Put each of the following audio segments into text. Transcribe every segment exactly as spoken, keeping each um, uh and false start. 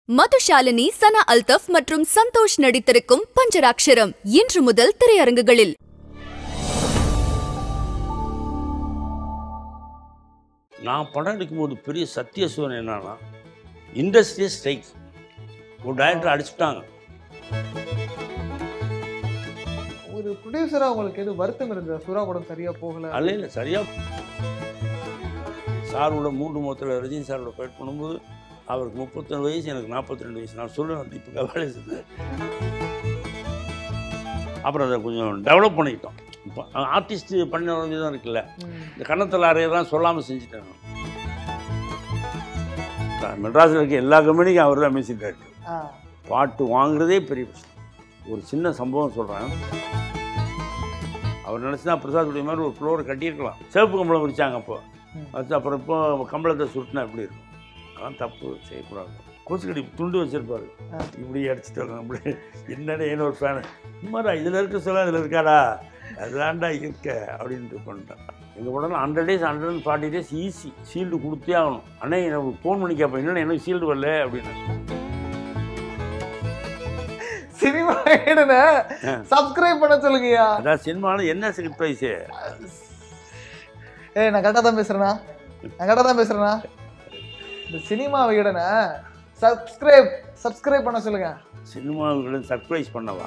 மதுஷாலினி, சனா அல்தஃப் மற்றும் சந்தோஷ் நடித்திருக்கும் பஞ்சராக்ஷரம் இன்று முதல் திரையரங்குகளில். நான் படம் எடுக்கும்போது பெரிய சத்திய சூழல் என்னன்னா, இண்டஸ்ட்ரியே ஸ்ட்ரைக். ஒரு டைரக்டர் அடிச்சுட்டாங்க. ஒரு ப்ரொடியூசரா உங்களுக்கு எது வருத்தம் இருந்தது? சூரா படம் சரியா போகல? அல்ல இல்லை, சரியா சாரோட மூன்று முகத்தில் ரஜினி சாரோட ஃபைட் பண்ணும்போது அவருக்கு முப்பத்தொன்று வயசு, எனக்கு நாற்பத்தி ரெண்டு வயசு. நான் சொல்லுவேன் இப்போ கவலை சொன்னேன். அப்புறம் அதை கொஞ்சம் டெவலப் பண்ணிக்கிட்டோம். இப்போ ஆர்டிஸ்ட்டு பண்ண விதம் இருக்குல்ல, இந்த கன்னத்தில் அறையெல்லாம் சொல்லாமல் செஞ்சுட்டேன். மெட்ராஸில் இருக்க எல்லா கம்பெனிக்கும் அவர் தான் மியூசிக் டைரக்டர். பாட்டு வாங்குறதே பெரிய விஷயம். ஒரு சின்ன சம்பவம் சொல்கிறேன். அவர் நினச்சினா பிரசாத் மாதிரி ஒரு ஃப்ளோரை கட்டியிருக்கலாம். சிவப்பு கம்பளம் விரிச்சாங்க அப்போ. அது அப்புறம் இப்போ கம்பளத்தை சுட்டினா எப்படி இருக்கும்? அதான் தப்பு, செய்யக்கூடாது. கொசுக்கடி துண்டு வச்சுருப்பாரு, இப்படி அடிச்சுட்டு வரணும். அப்படி என்னடா ஏன்னு ஒரு ஃபேனு சும்மாடா இதில் இருக்க சொல்ல அதில் இருக்காடா, அதுதான்டா இருக்க அப்படின்ட்டு பண்ணிட்டேன். எங்கள் உடனே hundred days hundred and forty days easy shield கொடுத்தே ஆகணும். அண்ணே எனக்கு ஃபோன் பண்ணி கேட்பேன், என்னென்ன எனக்கு சீல்டு வரல அப்படின்னு. சினிமா சப்ஸ்கிரைப் பண்ண சொல்லுங்கய்யா. அதான் சினிமாவில் என்ன சர்ப்ரைஸு? ஏய், நான் கரெக்டாக தான் பேசுகிறேண்ணா, நான் கரெக்டாக தான் பேசுகிறேண்ணா. இந்த சினிமா விகடனை சப்ஸ்கிரைப் சப்ஸ்கிரைப் பண்ண சொல்லுங்க. சினிமா விகடன் சர்ப்ரைஸ் பண்ணவா?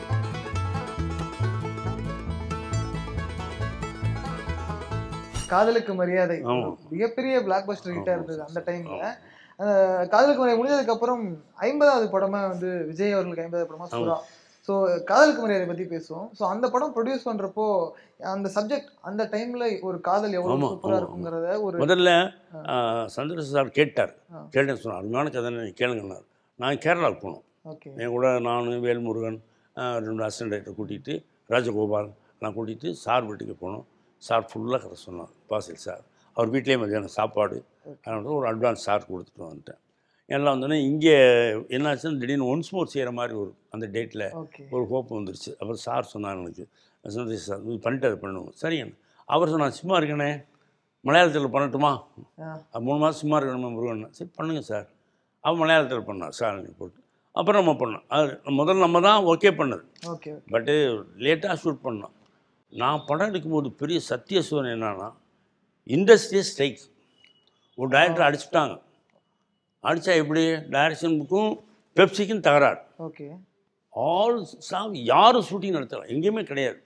காதலுக்கு மரியாதை மிகப்பெரிய பிளாக் பஸ்டர் ஹிட்டா இருந்தது அந்த டைம்ல. காதலுக்கு மரியாதை முடிஞ்சதுக்கு அப்புறம் ஐம்பதாவது படமா வந்து விஜய் அவர்களுக்கு ஐம்பதாவது படமா சூரா. ஸோ காதலுக்கு மரியாதை பற்றி பேசுவோம். ஸோ அந்த படம் ப்ரொடியூஸ் பண்ணுறப்போ அந்த சப்ஜெக்ட் அந்த டைமில் ஒரு காதல் எவ்வளோ சூப்பராக இருக்குங்கிறத ஒரு முதல்ல சந்திரசேகர் சார் கேட்டார். கேட்டேன்னு சொன்னார், அருமையான கதை கேளுங்கன்னார். நான் கேரளாவுக்கு போனோம். ஓகே, என் கூட நான் வேல்முருகன் ரெண்டு அசிஸ்டன்ட் டைரக்டர் கூட்டிகிட்டு, ராஜகோபால் நான் கூட்டிகிட்டு சார் வீட்டுக்கு போனோம். சார் ஃபுல்லாக கதை சொன்னார். பாசில் சார் அவர் வீட்லேயே மதியானம் சாப்பாடு, அதனால ஒரு அட்வான்ஸ் சார் கொடுத்துட்டு வந்துட்டேன். எல்லாம் வந்தோடனே இங்கே என்னாச்சுன்னு திடீர்னு ஒன்ஸ் மோர் செய்கிற மாதிரி ஒரு அந்த டேட்டில் ஒரு ஹோப் வந்துருச்சு. அப்புறம் சார் சொன்னார் எனக்கு, சந்தோஷ் சார் இது பண்ணிட்டு அதை பண்ணுவோம். சரிங்க. அவர் சொன்னார், சும்மா இருக்கணே மலையாளத்தில் பண்ணட்டுமா, மூணு மாதம் சும்மா இருக்கணுமா முருகன். சரி பண்ணுங்க சார். அவன் மலையாளத்தில் பண்ணார் சார் போட்டு. அப்புறம் நம்ம பண்ணோம். அது முதல்ல நம்ம தான் ஓகே பண்ணது. ஓகே, பட்டு லேட்டாக ஷூட் பண்ணோம். நான் படம் எடுக்கும்போது பெரிய சத்திய சூழல் என்னன்னா, இண்டஸ்ட்ரியே ஸ்ட்ரைக். ஒரு டைரக்டர் அடிச்சுட்டாங்க. அடித்தா எப்படி? டைரக்ஷனுக்கும் பெப்சிக்கும் தகராறு. ஓகே, ஆல் சாங் யாரும் ஷூட்டிங் நடத்தலாம், எங்கேயுமே கிடையாது.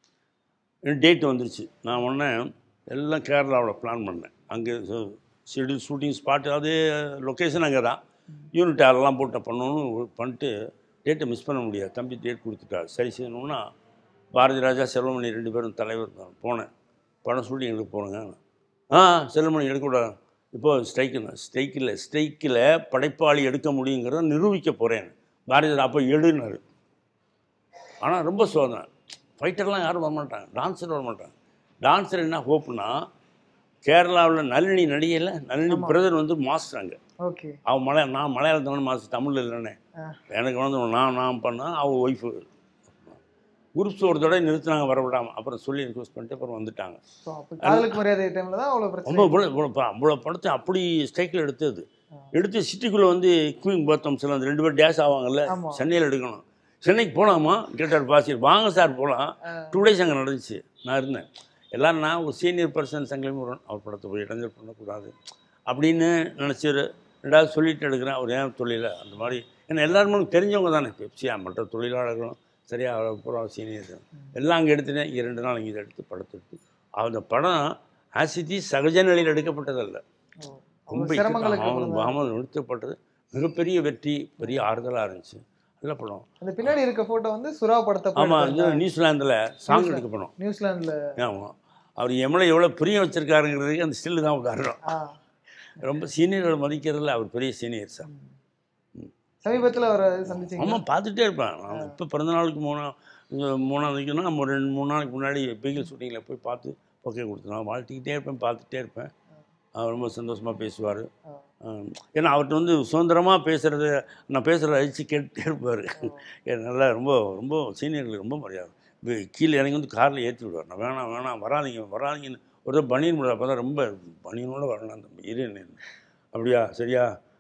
டேட் வந்துருச்சு. நான் உடனே எல்லாம் கேரளாவில் பிளான் பண்ணேன். அங்கே ஷெடியூல் ஷூட்டிங் ஸ்பாட்டு, அது லொக்கேஷன் அங்கே தான். யூனிட் அதெல்லாம் போட்டு பண்ணணும்னு பண்ணிட்டு டேட்டை மிஸ் பண்ண முடியாது. தம்பி டேட் கொடுத்துட்டாரு. சரி செய்யணும்னா பாரதி ராஜா செல்வமணி ரெண்டு பேரும் தலைவர் தான். போனேன், படம் ஷூட்டிங் எடுக்க போனேங்க. ஆ செல்வமணி எடுக்கக்கூடாது, இப்போது ஸ்ட்ரைக்குன்னு. ஸ்ட்ரைக்கில் ஸ்ட்ரைக்கில் படைப்பாளி எடுக்க முடியுங்கிறத நிரூபிக்க போகிறேன். பாரதி அப்போ எடுனார். ஆனால் ரொம்ப சோதனை. ஃபைட்டர்லாம் யாரும் வரமாட்டாங்க, டான்ஸர் வரமாட்டாங்க. டான்ஸர் என்ன ஹோப்னா, கேரளாவில் நளினி நடிகையில் நளினி பிரதர் வந்து மாஸ்டர் அங்கே. ஓகே, அவன் மலையா நான் மலையாளத்தான மாஸ்டர், தமிழில் இல்லைன்னே. எனக்கு வந்து நான் நான் பண்ணால் அவள் ஒய்ஃபு குரூப்ஸ் ஒரு தடவை நிறுத்தினாங்க, வரவிடாமல். அப்புறம் சொல்லி ரிக்வஸ்ட் பண்ணிட்டு அப்புறம் வந்துட்டாங்க. ரொம்ப அவ்வளோ படத்தை அப்படி ஸ்ட்ரைக்கில் எடுத்தது. எடுத்து சிட்டிக்குள்ளே வந்து குயிங் பாத்தம் சில அந்த ரெண்டு பேர் டேஸ் ஆவாங்கல்ல, சென்னையில் எடுக்கணும். சென்னைக்கு போகலாமா கேட்டார் பாசியர். வாங்க சார் போகலாம். டூ டேஸ் அங்கே நடந்துச்சு. நான் இருந்தேன். எல்லோரும் நான் ஒரு சீனியர் பர்சன் சங்கிலி முருகன், அவர் படத்தை போய் இடைஞ்சல் பண்ணக்கூடாது அப்படின்னு நினச்சார். ரெண்டாவது சொல்லிட்டு எடுக்கிறேன், அவர் ஏன் தொழில அந்த மாதிரி. ஏன்னா எல்லாருமே தெரிஞ்சவங்க தானே. பெப்சியா மற்ற தொழிலாளர்களும் சரியா அப்புறம் சீனியர் எல்லாம் அங்கே எடுத்துட்டேன். இரண்டு நாள் இங்கே இதை எடுத்து படத்தை எடுத்து அந்த படம் ஆசித்தி சகஜ நிலையில் எடுக்கப்பட்டதல்ல, ரொம்ப பாமல் நிறுத்தப்பட்டது. மிகப்பெரிய வெற்றி, பெரிய ஆறுதலாக இருந்துச்சு. நல்ல படம். அந்த பின்னாடி இருக்க ஃபோட்டோ வந்து சுறா படத்தை. ஆமாம், இது நியூசிலாந்தில் சாங் எடுக்க படம். நியூசிலாந்தில் ஆமாம். அவர் எம்எல்ஏ எவ்வளோ பிரியம் வச்சுருக்காருங்கிறதுக்கு அந்த ஸ்டில்லு தான் உதாரணம். ரொம்ப சீனியர்கள் மதிக்கிறதுல அவர் பெரிய சீனியர் சார். சமீபத்தில் அவரை சந்திச்சு ஆமாம், பார்த்துட்டே இருப்பேன். நான் இப்போ பிறந்த நாளுக்கு மூணா மூணாவதுக்குன்னா நம்ம ரெண்டு மூணு நாளைக்கு முன்னாடி பெகில் ஷூட்டிங்கில் போய் பார்த்து பொக்கே கொடுத்துருவான். வாழ்த்திக்கிட்டே இருப்பேன், பார்த்துட்டே இருப்பேன். அவர் ரொம்ப சந்தோஷமாக பேசுவார். ஏன்னா அவர்கிட்ட வந்து சுதந்திரமாக பேசுகிறது, நான் பேசுகிறத அழிச்சு கேட்டுகிட்டே இருப்பார். நல்லா ரொம்ப ரொம்ப சீனியர்களுக்கு ரொம்ப மரியாதை. கீழே இறங்கி வந்து காரில் ஏற்றி விடுவார். நான் வேணாம் வேணாம் வராதிங்க வராதிங்கன்னு ஒரு பனியன் முடியாது. அப்போ தான் ரொம்ப பனியனோடு வரணும். அந்த இரு அப்படியா சரியா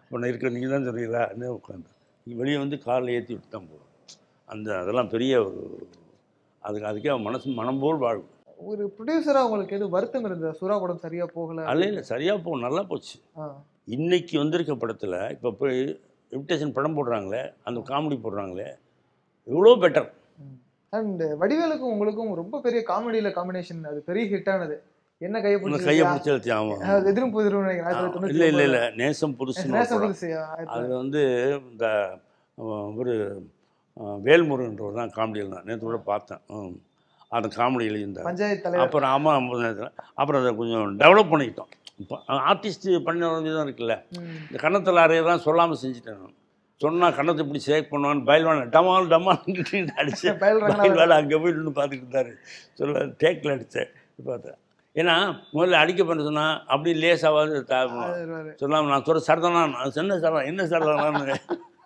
இப்போ நான் இருக்கிற நீங்கள் தான் சொல்கிறீங்களா என்ன உட்காந்து வெளியே வந்து காரில் ஏற்றி விட்டு தான் போகும். அந்த அதெல்லாம் பெரிய ஒரு அதுக்கு அதுக்கே அவன் மனசு மனம் போல் வாழும். ஒரு ப்ரொடியூசராக உங்களுக்கு எது வருத்தம் இருந்தது சூறா படம் சரியாக போகலை? அல்ல இல்லை சரியாக போகும், நல்லா போச்சு. இன்னைக்கு வந்திருக்க படத்தில் இப்போ போய் இன்விடேஷன் படம் போடுறாங்களே, அந்த காமெடி போடுறாங்களே, எவ்வளோ பெட்டர். அண்ட் வடிவேலுக்கும் உங்களுக்கும் ரொம்ப பெரிய காமெடியில் காம்பினேஷன், அது பெரிய ஹிட் ஆனது. என்ன கையை பிடிச்சி கையை பிடிச்சி ஆமாம் எதிரும் புதிரும் இல்லை இல்லை இல்லை நேசம் புதுசு நேசம் புதுசு அது வந்து இந்த ஒரு வேல்முருகன்றவர் தான் காமெடியில் தான் நேற்று கூட பார்த்தேன். அந்த காமெடியில் இருந்தார் பஞ்சாயத்து. அப்புறம் ஆமாம் அப்புறம் அதை கொஞ்சம் டெவலப் பண்ணிக்கிட்டோம். இப்போ ஆர்டிஸ்ட் பண்ண விதம் இருக்குல்ல, இந்த கன்னத்தில் அறையெல்லாம் சொல்லாமல் செஞ்சுட்டேன். நான் சொன்னால் கன்னத்தை இப்படி சேக் பண்ணுவான்னு பயல்வான டமால் டமால்கிட்டு அடிச்சு பயல் வேலை அங்கே போய் நின்று பார்த்துட்டு இருந்தார். சொல்ல டேக்கில் அடித்தேன் பார்த்தேன். ஏன்னா முதல்ல அடிக்க பண்ண சொன்னால் அப்படி லேசாவது சொல்லாமல் நான் சொல்கிற சரதானா என்ன சரதா என்ன சரதானான்னு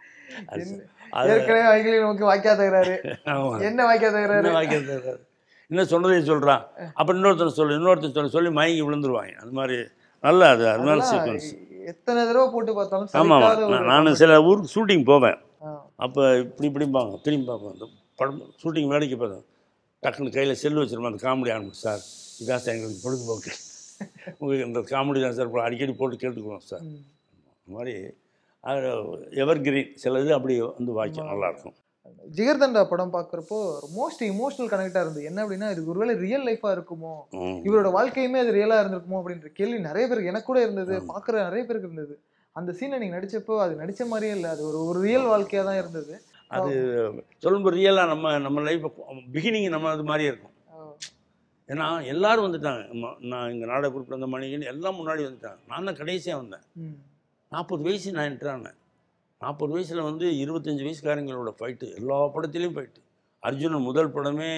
நமக்கு வாக்கியா தகுறாரு. என்ன வாக்கியா தகுறாரு வாக்கியா தகுறாரு என்ன சொன்னதே சொல்கிறான். அப்போ இன்னொருத்தர் சொல்லு இன்னொருத்தர் சொல்லி சொல்லி மயங்கி விழுந்துருவாங்க. அது மாதிரி நல்லா அது அது மாதிரி சீக்வன்ஸ் எத்தனை தடவை போட்டு பார்த்தாலும். ஆமாம் நான் சில ஊருக்கு ஷூட்டிங் போவேன். அப்போ இப்படி இப்படிம்பாங்க திரும்பி பார்ப்பேன். அந்த படம் ஷூட்டிங் வேலைக்கு பார்த்தேன். டக்குன்னு கையில் செல்லு வச்சுருப்பேன். அந்த காமெடி ஆரம்பிச்சு சார் இதான் சார் எங்களுக்கு பொழுதுபோக்கு, உங்களுக்கு இந்த காமெடி தான் சார் அடிக்கடி போட்டு கேட்டுக்குவோம் சார். இந்த மாதிரி அது எவர் கிரீன் சில இது அப்படி வந்து வாய்க்கும் நல்லாயிருக்கும். ஜிகர்தண்டா படம் பார்க்குறப்போ மோஸ்ட் இமோஷனல் கனெக்டாக இருந்தது. என்ன அப்படின்னா இது ஒருவேளை ரியல் லைஃபாக இருக்குமோ, இவரோட வாழ்க்கையுமே அது ரியலாக இருந்திருக்குமோ அப்படின்ற கேள்வி நிறைய பேருக்கு எனக்கு கூட இருந்தது, பார்க்குற நிறைய பேருக்கு இருந்தது. அந்த சீனை நீங்கள் நடித்தப்போ அது நடித்த மாதிரியே இல்லை, அது ஒரு ஒரு ரியல் வாழ்க்கையாக தான் இருந்தது. அது சொல்லும்போது ரியலாக நம்ம நம்ம லைஃப் பிகினிங் நம்ம அது மாதிரியே இருக்கும். ஏன்னா எல்லாரும் வந்துட்டாங்க. நான் இங்கே நாடக குறிப்பிட்ட வந்த மணிகன்னு எல்லாம் முன்னாடி வந்துட்டாங்க. நான் தான் கடைசியாக வந்தேன். நாற்பது வயசு நான் என்ட்ரானேன். நாற்பது வயசில் வந்து இருபத்தஞ்சி வயசுக்காரங்களோட ஃபைட்டு எல்லா படத்துலேயும் ஃபைட்டு. அர்ஜுனன் முதல் படமே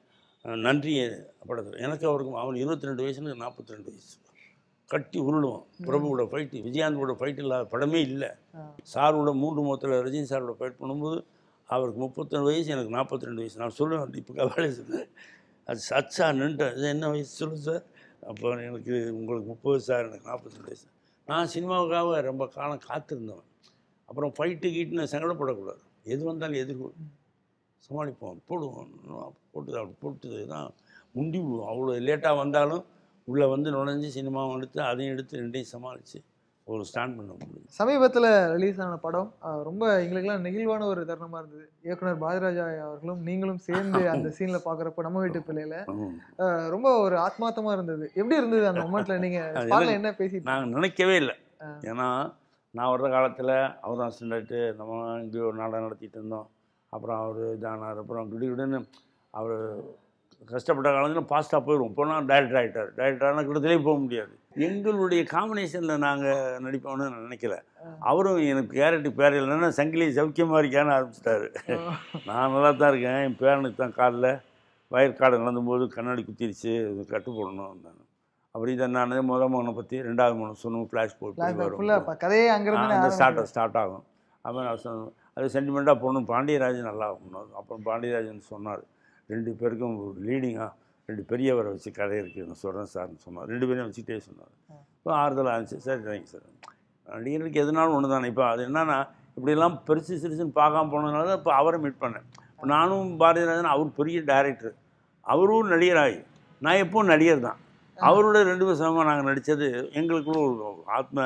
நன்றி படத்தில் எனக்கு அவருக்கு அவன் இருபத்தி ரெண்டு வயசுன்னு நாற்பத்தி ரெண்டு வயசு கட்டி உருளுவான். பிரபுவோட ஃபைட்டு விஜயாந்தோட ஃபைட்டு இல்லாத படமே இல்லை. சாரோட மூன்று முகத்தில் ரஜினி சாரோட ஃபைட் பண்ணும்போது அவருக்கு முப்பத்தொன்று வயசு எனக்கு நாற்பத்தி ரெண்டு வயசு. நான் சொல்லுவேன் இப்போ கவலை சொன்னேன் அது சச்சா நின்று என்ன வயசு சொல்லுங்கள் சார். அப்போ எனக்கு உங்களுக்கு முப்பது சார் எனக்கு நாற்பத்தி ரெண்டு வயசு. நான் சினிமாவுக்காக ரொம்ப காலம் காத்திருந்தவன். அப்புறம் ஃபைட்டு கீட்டுன்னு சங்கடப்படக்கூடாது, எது வந்தாலும் எதிர்கொள் சமாளிப்போம் போடுவோம் போட்டு அப்படி போட்டு தான் முண்டி விடுவோம். அவ்வளோ லேட்டாக வந்தாலும் உள்ளே வந்து நுழைஞ்சி சினிமாவும் எடுத்து அதையும் எடுத்து ரெண்டையும் சமாளித்து ஒரு ஸ்டாண்ட் பண்ண முடியும். சமீபத்தில் ரிலீஸ் ஆன படம் ரொம்ப எங்களுக்கெல்லாம் நெகிழ்வான ஒரு தருணமாக இருந்தது. இயக்குனர் பாரதிராஜா அவர்களும் நீங்களும் சேர்ந்து அந்த சீனில் பார்க்குறப்ப நம்ம வீட்டு பிள்ளையில ரொம்ப ஒரு ஆத்மார்த்தமாக இருந்தது. எப்படி இருந்தது அந்த மொமெண்ட்டில்? நீங்கள் என்ன பேசி? நாங்கள் நினைக்கவே இல்லை. ஏன்னா நான் வர்ற காலத்தில் அவர் அசிஸ்டண்ட்டு நம்ம இங்கே ஒரு நாடகம் நடத்திட்டு இருந்தோம். அப்புறம் அவர் இதானார். அப்புறம் கிடுகிடுன்னு அவர் கஷ்டப்பட்ட காலத்தில் பாஸ்ட்டாக போயிடுவோம். போனால் டைரக்டர் ஆகிட்டார். டைரக்டர் ஆனால் கிட்டத்திலே போக முடியாது. எங்களுடைய காம்பினேஷனில் நாங்கள் நடிப்போம்னு நான் நினைக்கல. அவரும் எனக்கு கேரக்டர் பேர் இல்லைன்னா சங்கிலி சௌக்கியமாக இருக்கான்னு ஆரம்பிச்சிட்டாரு. நான் நல்லா தான் இருக்கேன். என் பேரனுக்கு தான் காலில் வயற்காடு நடந்தும்போது கண்ணாடி குத்திருச்சு, இது கட்டு போடணும் இருந்தாங்க. அப்படி இதை நான் முதல் மகனை பற்றி ரெண்டாவது மகனை சொன்னோம். ஃப்ளாஷ் போட்டு கதையே அங்கே ஸ்டார்ட் ஸ்டார்ட் ஆகும். அப்புறம் அது சென்டிமெண்ட்டாக போகணும். பாண்டியராஜன் நல்லா ஆகணும். அப்புறம் பாண்டியராஜன் சொன்னார் ரெண்டு பேருக்கும் லீடிங்காக ரெண்டு பெரியவரை வச்சு கதை இருக்குது நான் சொல்கிறேன் சார்னு சொன்னார். ரெண்டு பேரையும் வச்சுக்கிட்டே சொன்னார். இப்போ ஆறுதலாக இருந்துச்சு. சரி தேங்க்யூ சார். நடிகர்களுக்கு எதுனாலும் ஒன்று தானே. இப்போ அது என்னன்னா இப்படிலாம் பெருசு சிறுசுன்னு பார்க்காம போனதுனால தான் இப்போ அவரை மீட் பண்ணேன். இப்போ நானும் பாரதிராஜன் அவர் பெரிய டைரக்டர், அவரும் நடிகராகி நான் எப்பவும் நடிகர் தான். அவரோட ரெண்டு பேரும் சமமாக நாங்கள் நடித்தது எங்களுக்குள்ள ஒரு ஆத்ம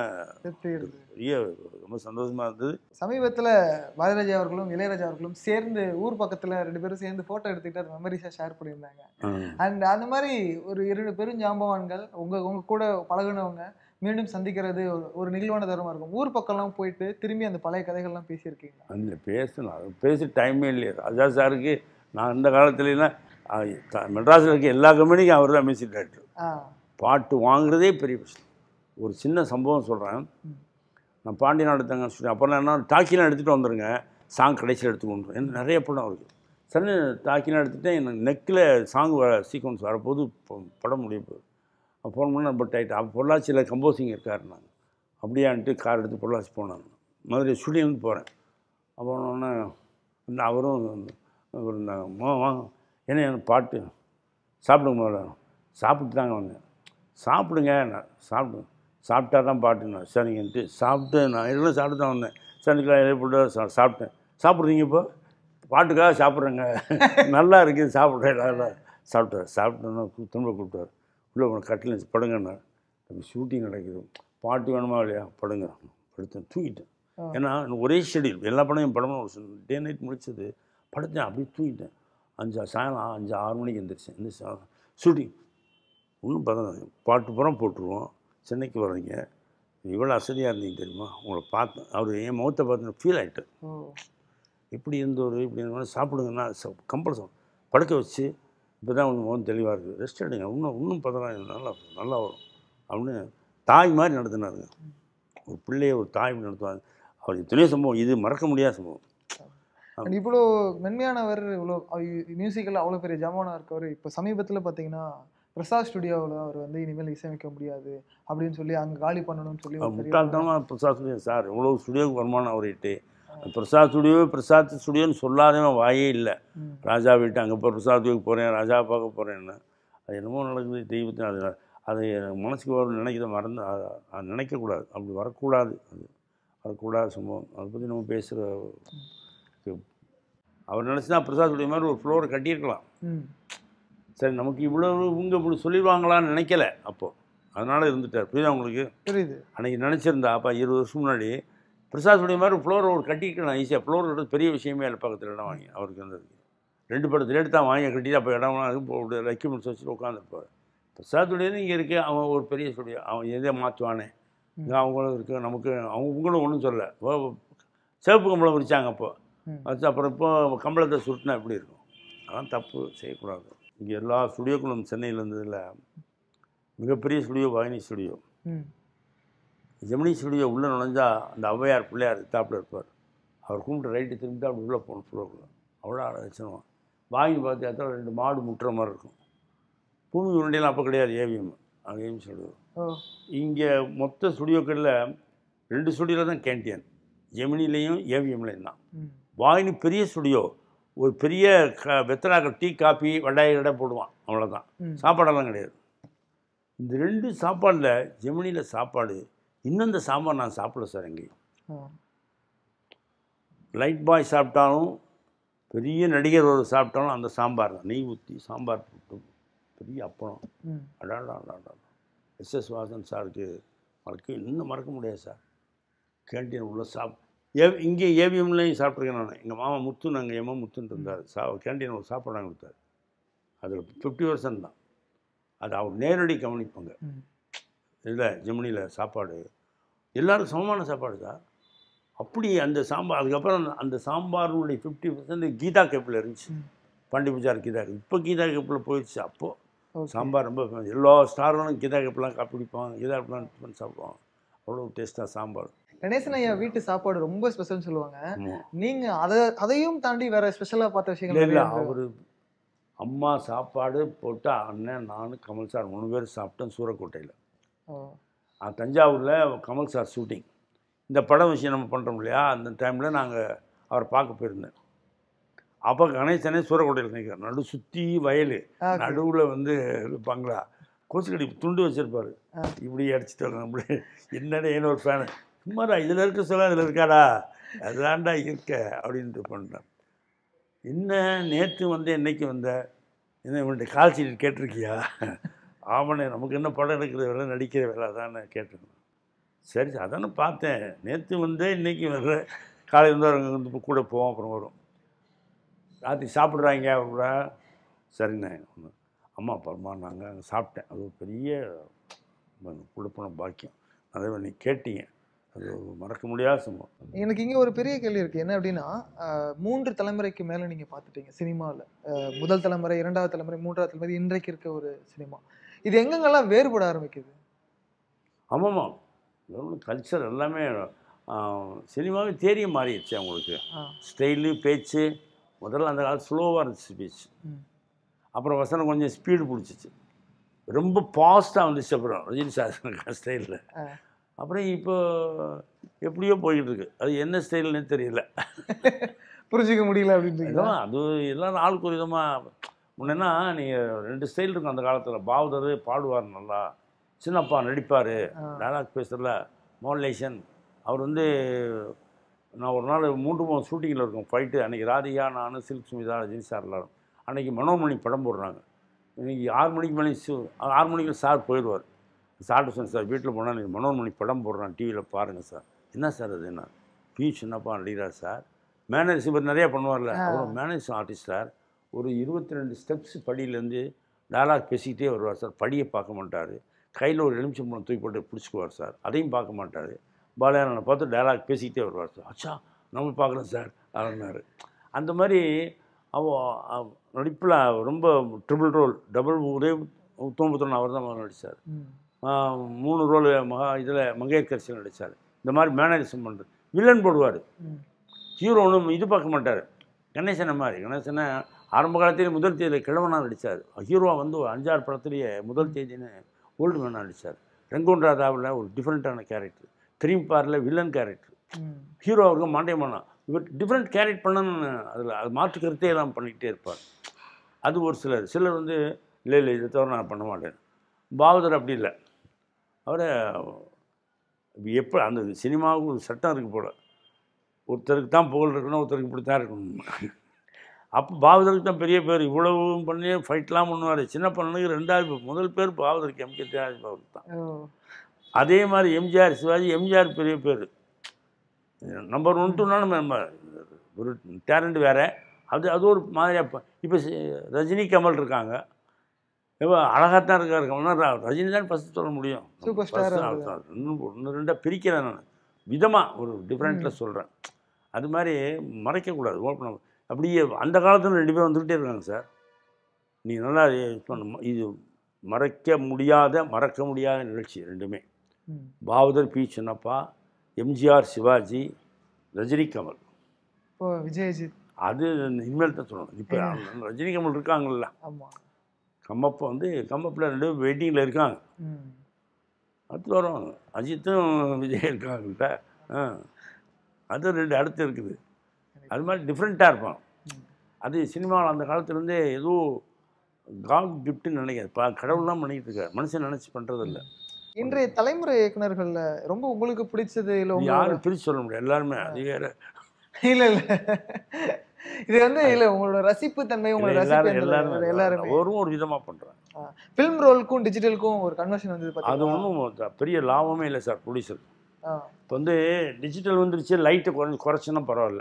பெரிய ரொம்ப சந்தோஷமாக இருந்தது. சமீபத்தில் பாரதிராஜா அவர்களும் இளையராஜா அவர்களும் சேர்ந்து ஊர் பக்கத்தில் ரெண்டு பேரும் சேர்ந்து ஃபோட்டோ எடுத்துக்கிட்டு அது மெமரிஸாக ஷேர் பண்ணியிருந்தாங்க. அண்ட் அந்த மாதிரி ஒரு இரண்டு பெரும் ஜாம்பவான்கள் உங்கள் உங்கள் கூட பழகினவங்க மீண்டும் சந்திக்கிறது ஒரு நிகழ்வான தரமாக இருக்கும். ஊர் பக்கம்லாம் போயிட்டு திரும்பி அந்த பழைய கதைகள்லாம் பேசியிருக்கீங்க? அதில் பேசணும், பேசி டைமே இல்லையா. ராஜா சாருக்கு நான் இந்த காலத்துலலாம் மெட்ராஸில் இருக்க எல்லா கம்பெனிக்கும் அவர் தான் மியூசிக் டைரக்டர். பாட்டு வாங்குறதே பெரிய விஷயம். ஒரு சின்ன சம்பவம் சொல்கிறேன். நான் பாண்டி நாடு தாங்க ஸ்டூடியோ அப்போல்லாம் என்ன டாக்கிலாம் எடுத்துகிட்டு வந்துடுங்க, சாங் கடைசியில் எடுத்துகிட்டு வந்துடும். எனக்கு நிறைய படம் இருக்குது. சரி டாக்கிலாம் எடுத்துகிட்டு எனக்கு நெக்கில் சாங் வர சீக்வன்ஸ் வரப்போது படம் முடிய போகுது. ஃபோன் பண்ணி ரொம்ப டைட்டு. அப்போ பொள்ளாச்சியில் கம்போசிங் இருக்கார். நாங்கள் அப்படியான்ட்டு கார் எடுத்து பொள்ளாச்சி போனாங்க. மதுரை ஸ்டூடியோன்னு போகிறேன். அப்போ ஒன்று இந்த அவரும் இருந்தாங்க. வாங்க ஏன்னா எனக்கு பாட்டு சாப்பிடுங்க முதல்ல. சாப்பிட்டு தாங்க வந்தேன். சாப்பிடுங்க நான் சாப்பிடுங்க சாப்பிட்டா தான் பாட்டுண்ணா சரிங்கன்ட்டு சாப்பிட்டு நான் எல்லாம் சாப்பிட்டு தான் வந்தேன். சனிக்கிழமை இலையை போட்டு சா சாப்பிட்டேன். சாப்பிட்றீங்க இப்போ? பாட்டுக்காக சாப்பிட்றேங்க, நல்லா இருக்குது சாப்பிட்றேன். நல்லா சாப்பிட்டார். சாப்பிட்டோன்னா திரும்ப கூப்பிட்டார். உள்ளே உனக்கு கட்டில் படுங்கண்ணா, ஷூட்டிங் நடக்குது, பாட்டு வேணுமா இல்லையா, படுங்க. படுத்தேன், தூங்கிட்டேன். ஏன்னா ஒரே ஷெடியூல், எல்லா படம் என் படமும் ஒரு டே நைட் முடிச்சது. படுத்தேன், அப்படியே தூங்கிட்டேன். அஞ்சு சாயங்காலம் அஞ்சு ஆறு மணிக்கு எழுந்திரிச்சேன். இந்த ஷூட்டிங் ஒன்றும் பதம் பாட்டு புறம் போட்டுருவோம். சென்னைக்கு வர்றீங்க, இவ்வளோ அசதியாக இருந்தீங்க தெரியுமா, உங்களை பார்த்தேன். அவர் என் முகத்தை பார்த்து ஃபீல் ஆகிட்டார். இப்படி இருந்தவர் இப்படி இருந்தவங்க சாப்பிடுங்கன்னா கம்பல்சரி படுக்க வச்சு, இப்போ தான் உங்கள் முகம் தெளிவாக இருக்குது, ரெஸ்ட் எடுங்க, இன்னும் இன்னும் பதினாறு நல்லா நல்லா வரும் அப்படின்னு தாய் மாதிரி நடத்தினாருங்க. ஒரு பிள்ளையை ஒரு தாய் நடத்துவாங்க. அவர் இத்தனையோ சம்பவம், இது மறக்க முடியாத சம்பவம். இவ்வளோ மென்மையானவர், இவ்வளோ மியூசிக்கில் அவ்வளோ பெரிய ஜாமானாக இருக்கவர். இப்போ சமீபத்தில் பார்த்தீங்கன்னா பிரசாத் ஸ்டுடியோவில் அவர் வந்து இனிமேல் இசையமைக்க முடியாது அப்படின்னு சொல்லி அங்கே காலி பண்ணணும்னு சொல்லி முட்டாள்தனமாக பிரசாத் ஸ்டுடியோ சார் எவ்வளோ ஸ்டுடியோவுக்கு வருமானம் அவர்கிட்ட. பிரசாத் ஸ்டுடியோ பிரசாத் ஸ்டுடியோன்னு சொல்லாதவன் வாயே இல்லை. ராஜா வீட்டு அங்கே போய் பிரசாத் ஸ்டுடியோக்கு போகிறேன், ராஜா பார்க்க போகிறேன்னு, அது என்னமோ நடக்குது தெய்வத்தின். அது அது மனசுக்கு வரும் நினைக்கிறத மறந்து அது நினைக்கக்கூடாது, அப்படி வரக்கூடாது, அது வரக்கூடாத சம்பவம். அதை பற்றி நம்ம பேசுகிற அவர் நினச்சினா பிரசாத் ஸ்டுடியோ மாதிரி ஒரு ஃப்ளோரை கட்டியிருக்கலாம். சரி, நமக்கு இவ்வளோ இவங்க இப்படி சொல்லிடுவாங்களான்னு நினைக்கல அப்போது, அதனால் இருந்துட்டார். புரியுதா உங்களுக்கு? புரியுது. அன்றைக்கி நினச்சிருந்தா அப்போ இருபது வருஷம் முன்னாடி பிரசாத் ஸ்டுடியோ மாதிரி ஃப்ளோரை ஒரு கட்டிக்கலாம் ஈஸியாக. ஃப்ளோர் கட்டுறது பெரிய விஷயமே இல்லை. பக்கத்தில் இடம் வாங்கி அவருக்கு இருந்தது ரெண்டு படத்தில் எடுத்து தான் வாங்கி கட்டிட்டு அப்போ இடம் வாங்கி எக்யூப்மெண்ட்ஸ் வச்சுட்டு உட்காந்துருப்பார். பிரசாத் ஸ்டுடியோ இங்கே இருக்குது, அவன் ஒரு பெரிய ஸ்டுடியோ, அவன் எதை மாற்றுவானே, இங்கே அவங்களும் இருக்குது, நமக்கு அவங்க உங்களும் ஒன்றும் சொல்லலை. சிவப்பு கம்பளம் விரிச்சாங்க அப்போ, வச்சு அப்புறம் இப்போ கம்பளத்தை சுருட்டினா எப்படி இருக்கும்? அதெல்லாம் தப்பு, செய்யக்கூடாது. இங்கே எல்லா ஸ்டுடியோக்களும் சென்னையில் இருந்ததில் மிகப்பெரிய studio Vahini studio. Gemini studio உள்ளே நுழைஞ்சா அந்த ஔவையார் பிள்ளையார் தாப்பில் இருப்பார். அவர் கும்பிட்டு ரைட்டு திரும்பி அப்படி உள்ளே போகணும் ஃப்ளோருக்குள்ள. அவ்வளோ அழைச்சிடுவான். வாங்கி பார்த்தா ரெண்டு மாடு முட்டுற மாதிரி இருக்கும். பூமி உருண்டையெல்லாம் அப்போ கிடையாது, ஏவிஎம், அங்கே ஏவிஎம் ஸ்டுடியோ. இங்கே மொத்த ஸ்டுடியோக்களில் ரெண்டு ஸ்டுடியோவில் தான் கேன்டீன், ஜெமினிலையும் ஏவிஎம்லையும் தான். வாகினி பெரிய ஸ்டுடியோ, ஒரு பெரிய க வெத்தலாக்கள் டீ காஃபி வடாய் கடை போடுவான், அவ்வளோதான். சாப்பாடெல்லாம் கிடையாது. இந்த ரெண்டு சாப்பாடில் ஜெமினியில் சாப்பாடு, இன்னும் இந்த சாம்பார் நான் சாப்பிடல சார் எங்கேயும். லைட் பாய் சாப்பிட்டாலும், பெரிய நடிகர் ஒரு சாப்பிட்டாலும் அந்த சாம்பார் தான். நெய் ஊற்றி சாம்பார் போட்டு பெரிய அப்பளம், அடாடா அடாடா. எஸ்எஸ் வாசன் சாருக்கு மறக்க இன்னும் மறக்க முடியாது சார். கேன்டீன் உள்ள சாப் ஏ இங்கே ஏவிஎம்லையும் சாப்பிட்ருக்கேன் நான். எங்கள் மாமா முத்து, நாங்கள் எம்மா முத்துன்னு இருந்தார். சா கேன்டீன் ஒரு சாப்பாடு வாங்கி கொடுத்தாரு. அதில் ஃபிஃப்டி பர்சன்ட் தான் அது அவர் நேரடி கவனிப்பாங்க. இல்லை ஜெமினியில் சாப்பாடு எல்லோரும் சமமான சாப்பாடு சார். அப்படி அந்த சாம்பார், அதுக்கப்புறம் அந்த சாம்பாருடைய ஃபிஃப்டி பர்சன்ட் கீதா கேப்பில் இருந்துச்சு. பாண்டி பூஜார் கீதா, இப்போ கீதா கேப்பில் போயிடுச்சு. அப்போது சாம்பார் ரொம்ப எல்லா ஸ்டார்களும் கீதா கேப்லாம் காப்பி பிடிப்பாங்க, கீதா கேப்லாம் பண்ணி சாப்பிடுவாங்க. அவ்வளோ டேஸ்ட்டாக சாம்பார். கணேசன் ஐயா வீட்டு சாப்பாடு ரொம்ப ஸ்பெஷல்னு சொல்லுவாங்க. நீங்கள் அதை அதையும் தாண்டி வேறு ஸ்பெஷலாக பார்த்த விஷயங்கள் இல்லை? அவர் அம்மா சாப்பாடு போட்டால் அண்ணன் நான் கமல் சார் மூணு பேர் சாப்பிட்டேன் சூரக்கோட்டையில். தஞ்சாவூரில் கமல் சார் ஷூட்டிங், இந்த படம் விஷயம் நம்ம பண்ணுறோம் இல்லையா, அந்த டைமில் நாங்கள் அவரை பார்க்க போயிருந்தேன். அப்போ கணேசனே சூரக்கோட்டையில் நினைக்கிறேன். நடு சுற்றி வயல், நடுவில் வந்து பங்களா, கோசுக்கடி துண்டு வச்சுருப்பார், இப்படி அடிச்சுட்டு வரணும். அப்படி என்னடா ஏன்னு ஒரு ஃபேனு, சும்மாடா இதில் இருக்க சொல்ல இதில் இருக்காடா, அதுதான்டா இருக்க அப்படின்ட்டு பண்ணேன். என்ன நேற்று வந்து என்னைக்கு வந்த, என்ன இவன்ட்டு கால் சீட் கேட்டிருக்கியா? ஆமாண்ணே, நமக்கு என்ன படம் எடுக்கிற வேலை, நடிக்கிற வேலை தானே கேட்டிருந்தேன். சரி அதானே பார்த்தேன், நேற்று வந்து இன்றைக்கி வர்ற, காலையில் இருந்து வந்து கூட போவோம், அப்புறம் வரும், ராத்திரி சாப்பிட்றாங்க அப்படின்னா. சரிண்ணே, அம்மா அப்புறமா நாங்கள் அங்கே சாப்பிட்டேன். அது ஒரு பெரிய கொடுப்பன பாக்கியம். அதை நீ கேட்டீங்க, அது மறக்க முடியாத சம்பவம். எனக்கு இங்கே ஒரு பெரிய கேள்வி இருக்குது. என்ன அப்படின்னா, மூன்று தலைமுறைக்கு மேலே நீங்கள் பார்த்துட்டீங்க சினிமாவில். முதல் தலைமுறை, இரண்டாவது தலைமுறை, மூன்றாவது தலைமுறை, இன்றைக்கு இருக்க ஒரு சினிமா, இது எங்கெங்கெல்லாம் வேறுபட ஆரம்பிக்குது? ஆமாம்மா, கல்ச்சர் எல்லாமே சினிமாவே தேரிய மாறிடுச்சு அவங்களுக்கு. ஸ்டைலு, பேச்சு, முதல்ல அந்த காலத்து ஸ்லோவாக இருந்துச்சு பேச்சு. அப்புறம் வசனம் கொஞ்சம் ஸ்பீடு பிடிச்சிச்சு, ரொம்ப ஃபாஸ்ட்டாக வந்துச்சு. அப்புறம் ரஜினி சார் ஸ்டைலில். அப்புறம் இப்போ எப்படியோ போய்கிட்டு இருக்கு, அது என்ன ஸ்டைல்னே தெரியல, புரிஞ்சிக்க முடியல அப்படின்றீங்களா? அது எல்லோரும் ஆளுக்கு ஒரு விதமாக. முன்னேன்னா நீங்கள் ரெண்டு ஸ்டைல் இருக்கும் அந்த காலத்தில். பாவதர் பாடுவார் நல்லா, சின்னப்பா நடிப்பார், டைலாக் பேசுகிறல மாடுலேஷன். அவர் வந்து நான் ஒரு நாள் மூன்று மூணு ஷூட்டிங்கில் இருக்கோம் ஃபைட்டு. அன்றைக்கி ராதிகா, நான், சில்க் சுமிதா, ரஜினி சார் எல்லாரும். அன்றைக்கி மனோன்மணி படம் போடுறாங்க. இன்றைக்கி ஆறு மணிக்கு மேலே ஷூ ஆறு மணிக்கு சார் போயிடுவார். சார்ட்டு சொன்னேன், சார் வீட்டில் போனால் நீங்கள் மனோன்மணி படம் போடுறான் டிவியில் பாருங்கள் சார். என்ன சார் அது? என்ன பி சின்னப்பா நடிகிறார் சார். மேனேஜ் இவர் நிறையா பண்ணுவார்ல, அப்புறம் மேனேஜ் ஆர்டிஸ்ட் சார். ஒரு இருபத்தி ரெண்டு ஸ்டெப்ஸ் படியிலேருந்து டைலாக் பேசிக்கிட்டே வருவார் சார். படியை பார்க்க மாட்டார். கையில் ஒரு எலுமிச்சம்பழம் தூக்கி போட்டு பிடிச்சிக்குவார் சார். அதையும் பார்க்க மாட்டார். பாலையாரனை பார்த்து டைலாக் பேசிக்கிட்டே வருவார் சார். அச்சா நம்ம பார்க்குறோம் சார் அப்படின்னாரு. அந்த மாதிரி அவ நடிப்பில் ரொம்ப ட்ரிபிள் ரோல், டபுள் ஒரே உத்தமபுத்திரன் அவர் தான் நடித்தார். மூணு ரோல் மகா இதில் மங்கையர்கரசியில் நடித்தார். இந்த மாதிரி மேனேஜம் பண்ணுறது. வில்லன் போடுவார், ஹீரோ ஒன்றும் இது பார்க்க மாட்டார். கணேசனை மாதிரி. கணேசனை ஆரம்ப காலத்திலேயே முதல் தேதியில் கிழவனாக நடித்தார். ஹீரோவாக வந்து ஒரு அஞ்சாறு படத்துலேயே முதல் தேதின்னு ஓல்டு மேனாக நடித்தார். ரெங்கோன்ராதாவில் ஒரு டிஃப்ரெண்ட்டான கேரக்டர், திரீம்பாரில் வில்லன் கேரக்டர். ஹீரோ அவருக்கு மாண்டியமானா இவர் டிஃப்ரெண்ட் கேரக்ட் பண்ணணும்னு அதில் அது மாற்று கருத்தே எல்லாம் பண்ணிக்கிட்டே இருப்பார். அது ஒரு சிலர் சிலர் வந்து இல்லை இல்லை இதை தவிர நான் பண்ண மாட்டேன். பாவதர் அப்படி இல்லை. அவரை எப்போ அந்த சினிமாவுக்கு ஒரு சட்டம் இருக்குது போல், ஒருத்தருக்கு தான் புகழ் இருக்கணும், ஒருத்தருக்கு இப்படி தான் இருக்கணும். அப்போ பாவதருக்கு தான் பெரிய பேர். இவ்வளவும் பண்ணி ஃபைட்லாம் பண்ணுவார். சின்ன பொண்ணுக்கு ரெண்டாவது முதல் பேர் பாவதருக்கு, எம் கே தியாகராஜ பாவதர் தான். அதே மாதிரி எம்ஜிஆர் சிவாஜி, எம்ஜிஆர் பெரிய பேர். நம்பர் ஒன் டூனா நம்ம ஒரு டேலண்ட் வேறு. அது அது ஒரு மாதிரியாக. இப்போ ரஜினி கமல் இருக்காங்க, இப்போ அழகாகத்தான் இருக்காரு கமல்னா. ரஜினி தான் ஃபஸ்ட்டு சொல்ல முடியும். Super star. இன்னும் ஒன்று ரெண்டாக பிரிக்கிறேன் நான், விதமாக ஒரு டிஃப்ரெண்ட்டில் சொல்கிறேன். அது மாதிரி மறைக்கக்கூடாது, ஓப்பன். அப்படியே அந்த காலத்தில் ரெண்டு பேரும் வந்துக்கிட்டே இருக்காங்க சார். நீ நல்லா இது மறைக்க முடியாத மறக்க முடியாத நிகழ்ச்சி ரெண்டுமே. பாவதர், பி சின்னப்பா, எம்ஜிஆர் சிவாஜி, ரஜினி கமல், இப்போ விஜய் அஜித். அது இனிமேல் தான் சொல்லணும். இப்போ ரஜினி கமல் இருக்காங்கல்ல, கம்மப்பா வந்து கம்மப்பில் ரெண்டு பேரும் வெயிட்டிங்கில் இருக்காங்க. அடுத்து வருவாங்க. அஜித்தும் விஜய் இருக்காங்கள்ட்ட. ஆ அது ரெண்டு அடுத்து இருக்குது. அது மாதிரி டிஃப்ரெண்ட்டாக இருப்பான். அது சினிமாவில் அந்த காலத்துலேருந்தே ஏதோ காட் கிஃப்ட்டுன்னு நினைக்கிறேன். கடவுள்லாம் பண்ணிக்கிட்டு இருக்காரு, மனுஷன் நினச்சி பண்ணுறதில்ல. இன்றைய தலைமுறை இயக்குநர்களில் ரொம்ப உங்களுக்கு பிடிச்சது இல்லை? யாரும் பிரித்து சொல்ல முடியாது, எல்லாருமே அது வேறு. இல்லை இல்லை இது வந்து இல்லை உங்களோட ரசிப்பு தன்மை, உங்களோட ரசிப்பு எல்லாரும் எல்லாருமே ஒரு ஒரு விதமாக பண்ணுறாங்க. ஃபிலிம் ரோலுக்கும் டிஜிட்டலுக்கும் ஒரு கன்வர்ஷன் வந்து அது ஒன்றும் பெரிய லாபமே இல்லை சார் ப்ரொடியூசர். இப்போ வந்து டிஜிட்டல் வந்துருச்சு, லைட்டை குறைஞ்சி குறைச்சுன்னா பரவாயில்ல.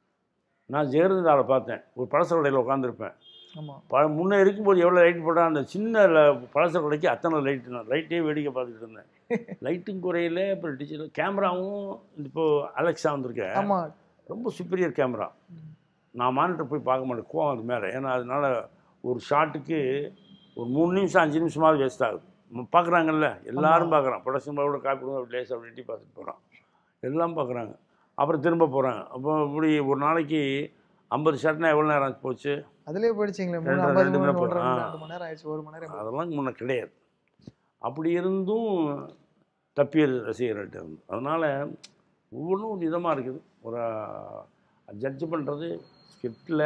நான் ஜெயலலிதாவில் பார்த்தேன், ஒரு பழச கடையில் உட்காந்துருப்பேன். ப முன்னே இருக்கும்போது எவ்வளோ லைட் போட்டால் அந்த சின்ன பழச கடைக்கு அத்தனை லைட்டு, நான் லைட்டே வேடிக்கை பார்த்துக்கிட்டு இருந்தேன். லைட்டும் குறையில. இப்போ டிஜிட்டல் கேமராவும் இப்போது அலெக்ஸா வந்திருக்கேன், ரொம்ப சுப்பீரியர் கேமரா. நான் மானிட்டர் போய் பார்க்க மாட்டேன், கோவம் அது மேலே. ஏன்னா அதனால் ஒரு ஷாட்டுக்கு ஒரு மூணு நிமிஷம் அஞ்சு நிமிஷமாவது வேஸ்ட் ஆகுது. பார்க்குறாங்கல்ல, எல்லோரும் பார்க்குறான். ப்ரொடக்ஷன் கூட காப்பி கொடுங்க லேஸ் அப்படி எட்டி பார்த்துட்டு போகிறான், எல்லாம் பார்க்குறாங்க. அப்புறம் திரும்ப போகிறாங்க. அப்போ இப்படி ஒரு நாளைக்கு ஐம்பது ஷாட்னா எவ்வளோ நேரம் போச்சு? அதிலே போயிடுச்சிங்களே, ரெண்டு மணி ஒரு மணி நேரம் ஆயிடுச்சு, ஒரு மணி நேரம். அதெல்லாம் முன்ன கிடையாது. அப்படி இருந்தும் தப்பியது ரசிகர்கள்ட்ட இருந்து. அதனால் ஒவ்வொன்றும் ஒரு விதமாக இருக்குது. ஒரு ஜட்ஜ் பண்ணுறது ஸ்கிரிப்டில்,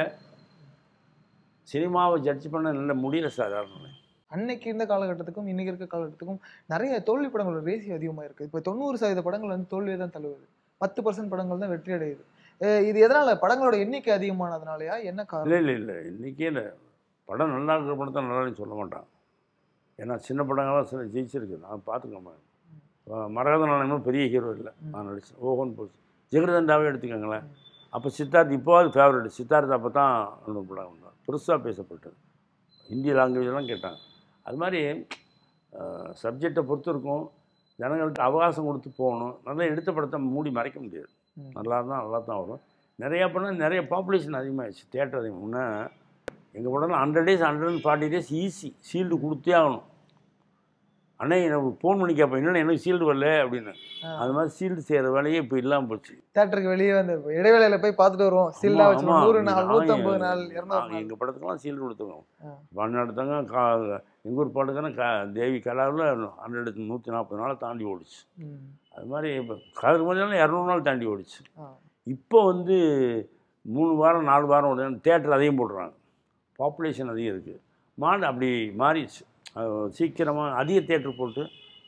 சினிமாவை ஜட்ஜ் பண்ண நல்ல முடியல சாதாரண. அன்னைக்கு இருந்த காலகட்டத்துக்கும் இன்றைக்கி இருக்க காலகட்டத்துக்கும் நிறைய தோல்வி படங்களோட ரேசி அதிகமாக இருக்குது. இப்போ தொண்ணூறு சதவீத படங்கள் வந்து தோல்வியை தான் தழுவுது, பத்து பர்சன்ட் படங்கள் தான் வெற்றி அடையுது. இது எதனால்? படங்களோட எண்ணிக்கை அதிகமானதுனாலயா, என்ன காரணம்? இல்லை இல்லை இல்லை இன்றைக்கே இல்லை. படம் நல்லா இருக்கிற படம் தான் நல்லான்னு சொல்ல மாட்டான். ஏன்னா சின்ன படங்கள்லாம் சில ஜெயிச்சிருக்கு, நான் பார்த்துக்கோமா. மரகத நாணயமும் பெரிய ஹீரோ இல்லை, நான் நடித்தேன். ஓஹோன்னு போச்சு. ஜெகதண்டாவே எடுத்துக்கோங்களேன். அப்போ சித்தார்த் இப்போது ஃபேவரட். சித்தார்த் அப்போ தான் ரெண்டு படம் வந்தார், பெருசாக பேசப்பட்டது. ஹிந்தி லாங்குவேஜெல்லாம் கேட்டாங்க. அது மாதிரி சப்ஜெக்டை பொறுத்து இருக்கும். ஜனங்களுக்கு அவகாசம் கொடுத்து போகணும். நல்லா எடுத்த படத்தை மூடி மறைக்க முடியாது. நல்லா தான் நல்லா தான் வரும். நிறையா படம் நிறைய பாப்புலேஷன் அதிகமாகிடுச்சு, தியேட்டர் அதிகம். முன்னே எங்கள் படம்லாம் hundred days hundred and forty days easy, shield கொடுத்தே ஆகணும். அண்ணே எனக்கு ஃபோன் பண்ணி கேட்பேன், என்னென்ன எனக்கு சீல்டு வரல அப்படின்னு. அது மாதிரி சீல்டு செய்கிற வேலையே இப்போ இல்லாமல் போச்சு. தியேட்டருக்கு வெளியே வந்து இடைவேளையில் போய் பார்த்துட்டு வருவோம். சீல்டாக வச்சு நூறு நாள் நூற்றம்பது நாள் இரநூறு. எங்கள் படத்துக்கெல்லாம் சீல்டு கொடுத்துருவோம். பன்னாடுத்தாங்க கா எங்கள் ஊர் பாட்டுக்கான கா தேவி கலாவில் ஹண்ட்ரட் நூற்றி நாற்பது நாளை தாண்டி ஓடிச்சு. அது மாதிரி இப்போ கலருக்கு மதியம் இரநூறு நாள் தாண்டி ஓடிச்சு. இப்போ வந்து மூணு வாரம் நாலு வாரம் உடனே தேட்டர் அதையும் போடுறாங்க. பாப்புலேஷன் அதிகம் இருக்குது. மாடு அப்படி மாறிடுச்சு. சீக்கிரமாக அதிக தேட்டர் போட்டு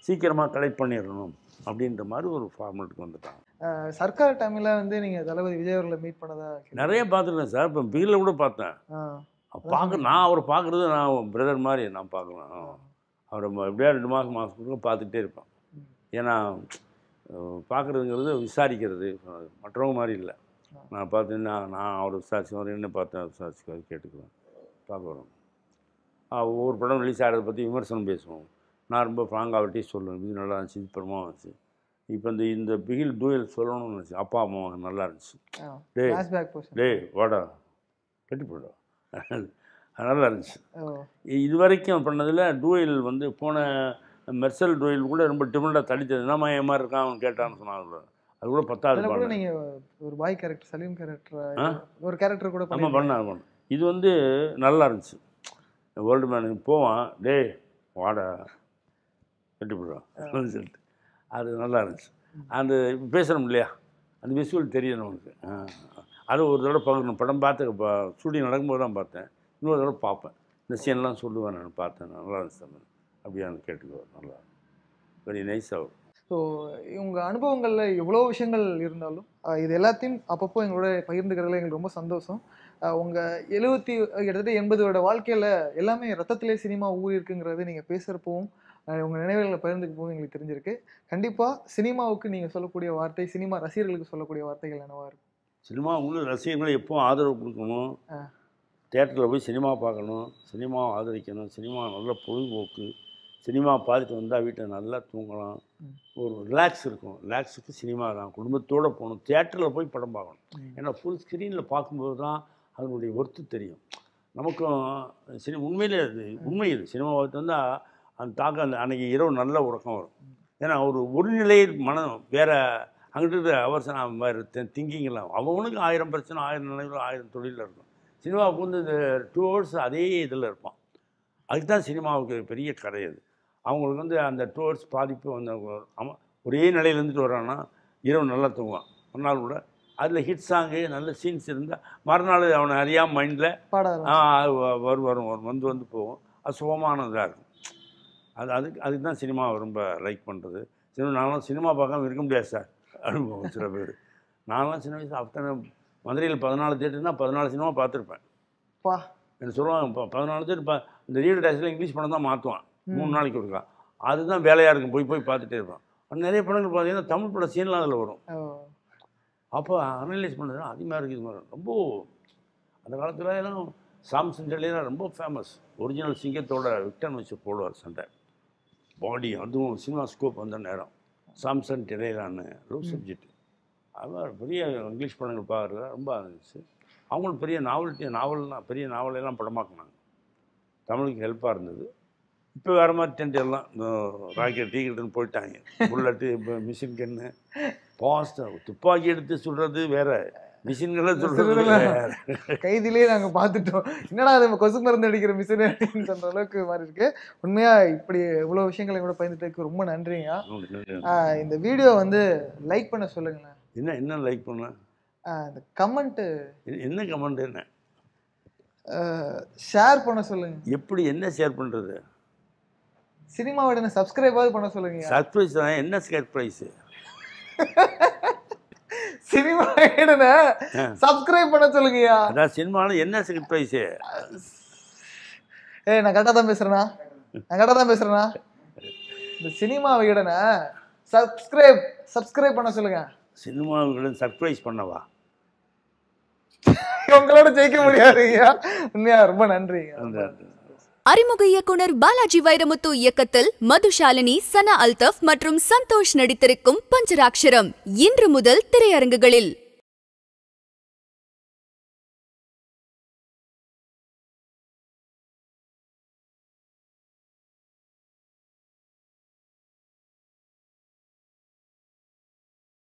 சீக்கிரமாக கலெக்ட் பண்ணிடணும் அப்படின்ற மாதிரி ஒரு ஃபார்மேட்டுக்கு வந்துட்டாங்க. சர்க்கார் டைமில் வந்து நீங்கள் தளபதி விஜய் அவர்களை மீட் பண்ணதா? நிறைய பார்த்துருக்கேன் சார். இப்போ பிகில் கூட பார்த்தேன். பார்க்க நான் அவரை பார்க்குறது நான் பிரதர் மாதிரி நான் பார்க்கலாம். அவரை எப்படியா ரெண்டு மாதம் மாதத்துக்கு பார்த்துக்கிட்டே இருப்பேன். ஏன்னா பார்க்குறதுங்கிறது விசாரிக்கிறது மற்றவங்க மாதிரி இல்லை. நான் பார்த்தீங்கன்னா நான் அவர் விசாரிச்சு என்ன பார்த்தேன் விசாரிச்சு கேட்டுக்குவேன் பார்க்க வரோம். ஒவ்வொரு படம் ரிலீஸ் ஆகிறத பற்றி விமர்சனம் பேசுவோம். நான் ரொம்ப ஃப்ராங்காக அவர்கிட்டே சொல்லுவேன், இது நல்லா இருந்துச்சு, இது படமாக இருந்துச்சு. இப்போ இந்த இந்த பிகில் டூயல் சொல்லணும்னு நினச்சி அப்பா அம்மா நல்லா இருந்துச்சு. டே டே வாடா கட்டி போடா நல்லா இருந்துச்சு. இது வரைக்கும் பண்ணதில் டூயல் வந்து போன மெர்சல் டூயல் கூட ரொம்ப டிஃப்ரெண்ட்டாக தடித்தது. என்னம்மா ஏன் மாதிரி இருக்கான் அவன் கேட்டான்னு சொன்னாங்க. அது கூட பத்தாவது கூட நீங்கள் ஒரு பாய் கேரக்டர் சலீம் கேரக்டர் ஒரு கேரக்டர் கூட ஆமாம் பண்ணேன் பண்ணேன். இது வந்து நல்லா இருந்துச்சு. வேர்ல்டு மேனுக்கு போவான், டே வாடா கட்டி போடுவான் சொல்லிட்டு அது நல்லா இருந்துச்சு. அந்த பேசுகிறோம் இல்லையா அந்த விசுவல் தெரியும் நமக்கு. அது ஒரு தடவை பார்க்கணும். படம் பார்த்து இப்போ ஷூட்டிங் நடக்கும்போது தான் பார்த்தேன். இன்னொரு தடவை பார்ப்பேன். இந்த சீன்லாம் சொல்லுவேன் நான் பார்த்தேன் நல்லா இருந்துச்சு தமிழ் அப்படியான்னு கேட்டுக்குவேன். நல்லா வெரி நைஸ் ஆகும். ஸோ உங்கள் அனுபவங்களில் எவ்வளோ விஷயங்கள் இருந்தாலும் இது எல்லாத்தையும் அப்பப்போ எங்களோட பகிர்ந்துக்கிறதுல எங்களுக்கு ரொம்ப சந்தோஷம். உங்கள் எழுபத்தி கிட்டத்தட்ட எண்பதோட வாழ்க்கையில் எல்லாமே ரத்தத்திலே சினிமா ஊறி இருக்குங்கிறது நீங்கள் பேசுகிறப்பவும் உங்கள் நினைவுகளை பகிர்ந்துக்கு போகும் எங்களுக்கு தெரிஞ்சிருக்கு. கண்டிப்பாக சினிமாவுக்கு நீங்கள் சொல்லக்கூடிய வார்த்தை, சினிமா ரசிகர்களுக்கு சொல்லக்கூடிய வார்த்தைகள் என்னவா இருக்கும்? சினிமா உங்களுக்கு ரசிகர்களை எப்போ ஆதரவு கொடுக்கணும், தேட்டரில் போய் சினிமா பார்க்கணும், சினிமாவை ஆதரிக்கணும், சினிமா நல்ல பொழுதுபோக்கு, சினிமா பார்த்துட்டு வந்தால் வீட்டை நல்லா தூங்கலாம், ஒரு ரிலாக்ஸ் இருக்கும். ரிலாக்ஸுக்கு சினிமா தான். குடும்பத்தோடு போகணும், தேட்டரில் போய் படம் பார்க்கணும். ஏன்னா ஃபுல் ஸ்க்ரீனில் பார்க்கும்போது தான் அதனுடைய ஒர்த்து தெரியும் நமக்கும். சினி உண்மையிலே அது உண்மை. இது சினிமா பார்த்துட்டு வந்தால் அந்த தாக்கம் அந்த அன்றைக்கி இரவு நல்ல உறக்கம் வரும். ஏன்னா ஒரு ஒரு நிலையில் மனம் வேறு அங்கிட்டு இருக்கிற அவசரம் வேறு திங்கிங்லாம் அவனுக்கு ஆயிரம் பிரச்சனை, ஆயிரம் நிலைகள், ஆயிரம் தொழிலில் இருக்கும். சினிமாவுக்கு வந்து இந்த டூ ஹவர்ஸ் அதே இதில் இருப்பான். அதுக்கு தான் சினிமாவுக்கு பெரிய கதை. அது அவங்களுக்கு வந்து அந்த டூ ஹவர்ஸ் பாதிப்பு வந்து ஆமாம் ஒரே நிலையில் இருந்துட்டு வரான்னா இரவு நல்லா தூங்குவான். ஒரு நாள் கூட அதில் ஹிட் சாங்கு நல்ல சீன்ஸ் இருந்தால் மறுநாள் அவனை அறியாமல் மைண்டில் வரும் வரும் வரும் வந்து வந்து போகும். அது சுகமானதாக இருக்கும். அது அதுக்கு அதுக்கு தான் சினிமா ரொம்ப லைக் பண்ணுறது. சினிமா நான்லாம் சினிமா பார்க்காம இருக்க முடியாது சார் அனுபவம் சில பேர். நான்லாம் சின்ன வயசு அத்தனை மதுரையில் பதினாலு தேட்டர்னா பதினாலு சினிமா பார்த்துருப்பேன். பா என்ன சொல்லுவாங்க இப்போ பதினாலு தேட்டர் இப்போ இந்த ரீடர் டேக்ஸில் இங்கிலீஷ் படம் தான் மாற்றுவான் மூணு நாளைக்கு கொடுக்கா. அதுதான் வேலையாக இருக்கும். போய் போய் பார்த்துட்டே இருப்பான். நிறைய படங்கள் பார்த்தீங்கன்னா தமிழ் படம் சீன்லாம் அதில் வரும். அப்போ அனலைஸ் பண்ணுறது அதிகமாக இருக்குது. இது மாதிரி ரொம்ப அந்த காலத்தில் எல்லாம் சாம்சன் டெல்லியெல்லாம் ரொம்ப ஃபேமஸ். ஒரிஜினல் சிங்கத்தோட விக்டன் வச்சு போடுவார் சண்டை பாடி. அதுவும் சினிமா ஸ்கோப் வந்த நேரம் சாம்சன் டெல்லியலான்னு லவ் சப்ஜெக்ட் அது பெரிய இங்கிலீஷ் படங்கள் பார்க்குறது ரொம்ப இருந்துச்சு. அவங்களுக்கு பெரிய நாவல்ட்டி நாவல்லாம் பெரிய நாவலெல்லாம் படமாக்குனாங்க. தமிழுக்கு ஹெல்ப்பாக இருந்தது. இப்போ வேறு மாதிரி டென்ட் எல்லாம் இந்த ராக்கெட் டீக்கெட்டுன்னு போயிட்டாங்க. புல்லட்டு இப்போ மிஷின் கன்று பாஸ்ட்டாக துப்பாக்கி எடுத்து சுடுறது வேறு, மிஷின்களை சொல்கிறது கைதிலேயே நாங்கள் பார்த்துட்டோம். என்னடா அது கொசு மருந்து அடிக்கிற மிஷின் அப்படின்னு சொல்கிற அளவுக்கு மாதிரி இருக்கு. உண்மையாக இப்படி இவ்வளோ விஷயங்களை கூட பயந்துட்டு ரொம்ப நன்றிங்க. இந்த வீடியோ வந்து லைக் பண்ண சொல்லுங்களேன். என்ன என்ன லைக் பண்ண? இந்த கமெண்ட்டு என்ன கமெண்ட் என்ன ஷேர் பண்ண சொல்லுங்க. எப்படி என்ன ஷேர் பண்ணுறது? சினிமாவோட என்ன சப்ஸ்கிரைபாவது பண்ண சொல்லுங்க. சர்ப்ரைஸ் தான். என்ன சர்ப்ரைஸ்? சினிமா சப்ஸ்கிரைப் பண்ண சொல்லுங்கயா. அதான் சினிமாவில் என்ன சர்ப்ரைஸ்? ஏய் நான் கரெக்டாக தான் பேசுறேனா? நான் கரெக்டாக தான் பேசுறேனா? இந்த சினிமா விகடனை சப்ஸ்கிரைப் சப்ஸ்கிரைப் பண்ண சொல்லுங்க. சினிமா விகடன் சர்ப்ரைஸ் பண்ணவா? உங்களோட ஜெயிக்க முடியாதுங்கய்யா. உண்மையா ரொம்ப நன்றிங்க. அறிமுக இயக்குனர் பாலாஜி வைரமுத்து இயக்கத்தில் மதுஷாலினி, சனா அல்தஃப் மற்றும் சந்தோஷ் நடித்திருக்கும் பஞ்சராட்சரம் இன்று முதல் திரையரங்குகளில்.